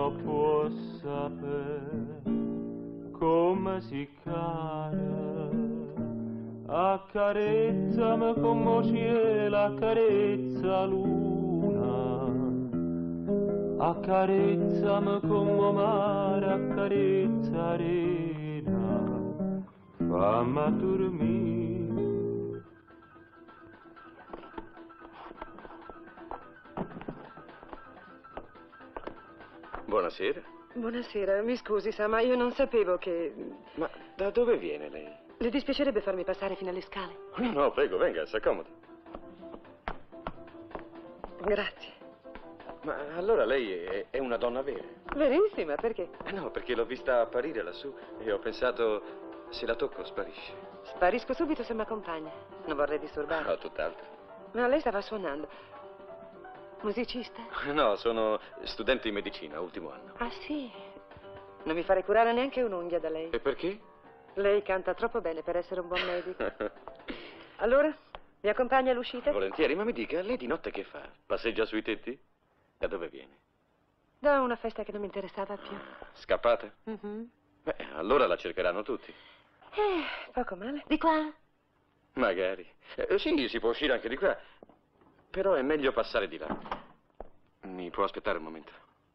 Nessuno può sapere come si cara. Accarezzami come cielo, accarezza luna. Accarezzami come mare, accarezza arena. Fammi dormire. Buonasera. Buonasera, mi scusi, sa, ma io non sapevo che... Ma da dove viene lei? Le dispiacerebbe farmi passare fino alle scale? No, no, prego, venga, si accomodi. Grazie. Ma allora lei è una donna vera? Verissima, perché? No, perché l'ho vista apparire lassù e ho pensato, se la tocco sparisce. Sparisco subito se mi accompagna. Non vorrei disturbare. No, tutt'altro. Ma lei stava suonando. Musicista? No, sono studente di medicina, ultimo anno. Ah, sì? Non mi farei curare neanche un'unghia da lei. E perché? Lei canta troppo bene per essere un buon medico. Allora, mi accompagna all'uscita? Volentieri, ma mi dica, lei di notte che fa? Passeggia sui tetti? Da dove viene? Da una festa che non mi interessava più. Scappata? Mhm. Beh, allora la cercheranno tutti. Poco male. Di qua? Magari. Sì, si può uscire anche di qua. Però è meglio passare di là. Mi può aspettare un momento?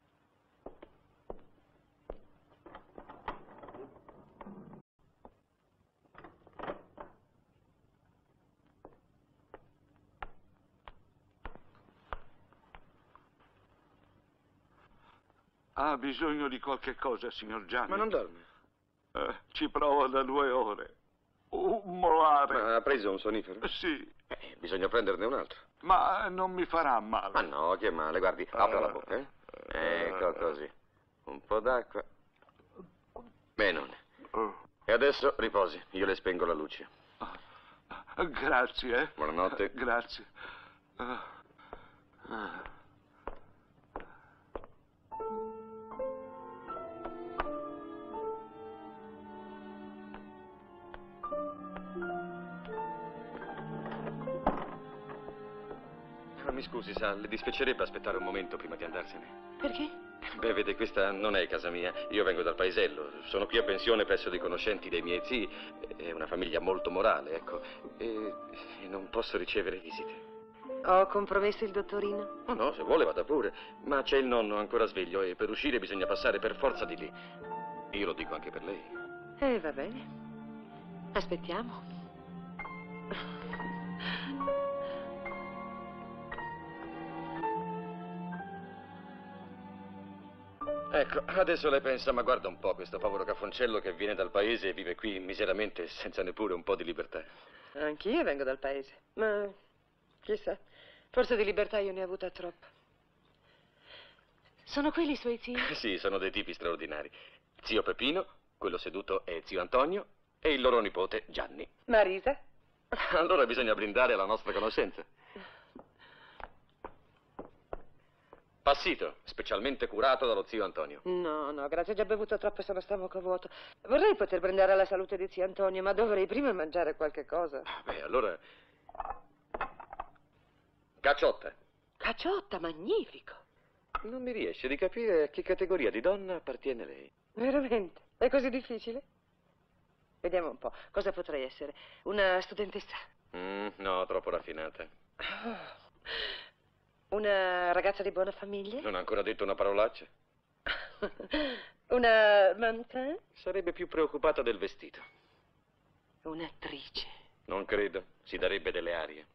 Ha bisogno di qualche cosa, signor Gianni? Ma non dorme. Ci provo da 2 ore. Un molare. Ma ha preso un sonnifero? Sì, Bisogna prenderne un altro. ma non mi farà male. Ma no, che male, guardi, apra la bocca, eh? Ecco così. Un po' d'acqua. Bene. E adesso riposi, io le spengo la luce. Grazie. Buonanotte. Grazie. Mi scusi, sa, le dispiacerebbe aspettare un momento prima di andarsene? Perché? Beh, vede, questa non è casa mia. Io vengo dal paesello. Sono qui a pensione presso dei conoscenti dei miei zii. È una famiglia molto morale, ecco. E non posso ricevere visite. Ho compromesso il dottorino? No, no, se vuole vada pure. Ma c'è il nonno ancora sveglio e per uscire bisogna passare per forza di lì. Io lo dico anche per lei. Va bene. Aspettiamo. Ecco, adesso lei pensa, ma guarda un po' questo povero caffoncello che viene dal paese e vive qui miseramente senza neppure un po' di libertà. Anch'io vengo dal paese, ma chissà, forse di libertà io ne ho avuta troppa. Sono quelli i suoi zii? Sì, sono dei tipi straordinari. Zio Peppino, quello seduto è zio Antonio e il loro nipote Gianni. Marisa? Allora bisogna brindare alla nostra conoscenza. Passito, specialmente curato dallo zio Antonio. No, no, grazie, ho già bevuto troppo e sono stomaco vuoto. Vorrei poter brindare alla salute di zio Antonio, ma dovrei prima mangiare qualche cosa. Beh, allora... Cacciotta. Cacciotta, magnifico. Non mi riesce di capire a che categoria di donna appartiene lei. Veramente? È così difficile? Vediamo un po', cosa potrei essere? Una studentessa? No, troppo raffinata. Una ragazza di buona famiglia? Non ha ancora detto una parolaccia? Una mannequin? Sarebbe più preoccupata del vestito. Un'attrice? Non credo, si darebbe delle arie.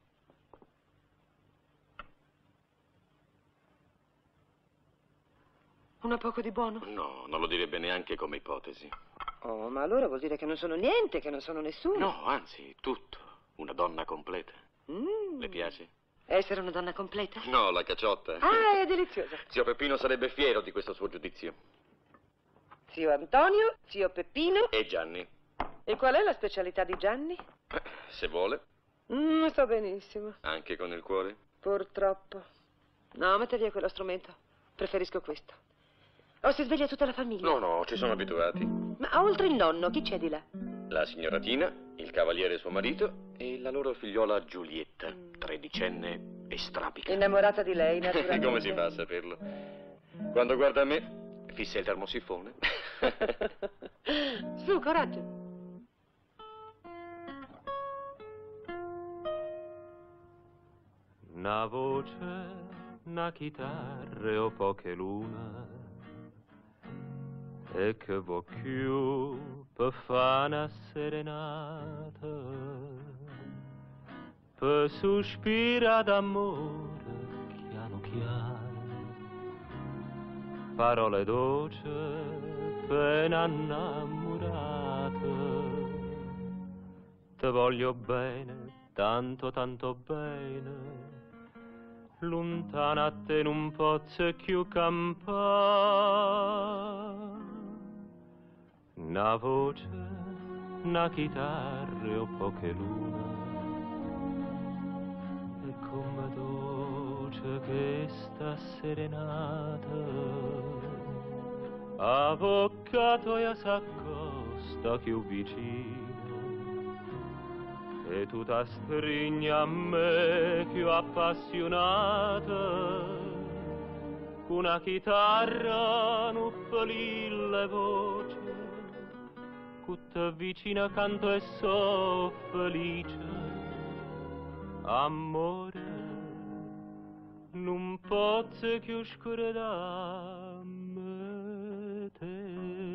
Una poco di buono? No, non lo direbbe neanche come ipotesi. Oh, ma allora vuol dire che non sono niente, che non sono nessuno. No, anzi, tutto. Una donna completa. Le piace? Essere una donna completa? No, la cacciotta. Ah, è deliziosa. Zio Peppino sarebbe fiero di questo suo giudizio. Zio Antonio, zio Peppino. E Gianni? E qual è la specialità di Gianni? Se vuole. Sto benissimo. Anche con il cuore? Purtroppo. No, metta via quello strumento. Preferisco questo. Oh, si sveglia tutta la famiglia. No, no, ci sono abituati. Ma oltre il nonno, chi c'è di là? La signora Tina, il cavaliere suo marito e la loro figliola Giulietta, tredicenne e strabica. Innamorata di lei, naturalmente. Come si fa a saperlo? Quando guarda me, fissa il termosifone. Su, coraggio. Una voce, una chitarra o poche luna, e che vuoi più per fare una serenata, per sospira d'amore chiaro chiaro, parole dolci per innamorata. Te voglio bene, tanto tanto bene, lontana a te non posso più campare. Una voce, una chitarra o poche luna, e come dolce che sta serenata, avvocato e s'accosta più vicino, e tu ti stringi a me più appassionata, con una chitarra non felice voce, che te vicina canto e so felice. Amore, non posso più scordare me te.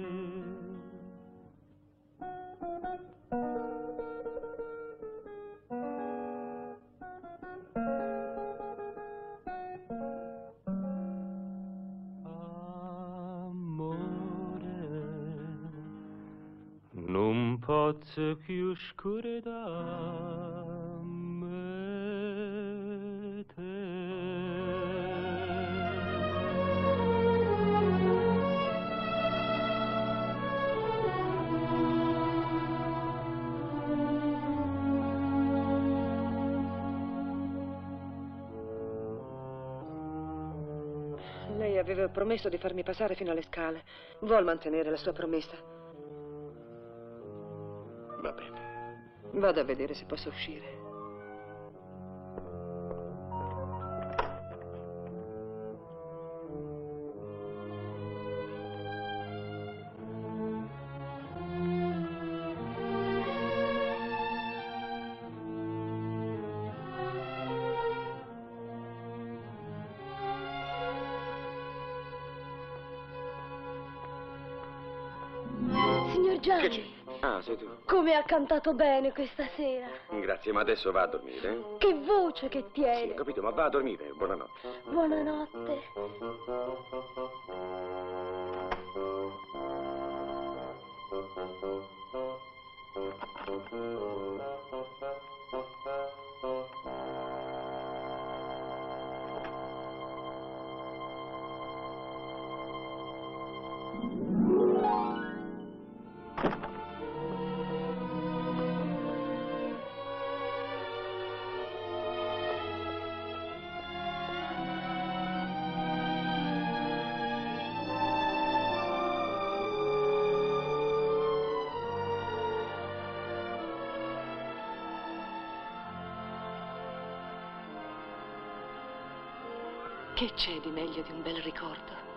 Non posso più scordare me Lei aveva promesso di farmi passare fino alle scale. Vuol mantenere la sua promessa. Va bene. Vado a vedere se posso uscire. Signor Che Gianni, c'è? Ah, sei tu. come ha cantato bene questa sera. Grazie, ma adesso va a dormire, eh? Che voce che Sì, tiene. ho capito, ma va a dormire. Buonanotte. Buonanotte. Che c'è di meglio di un bel ricordo?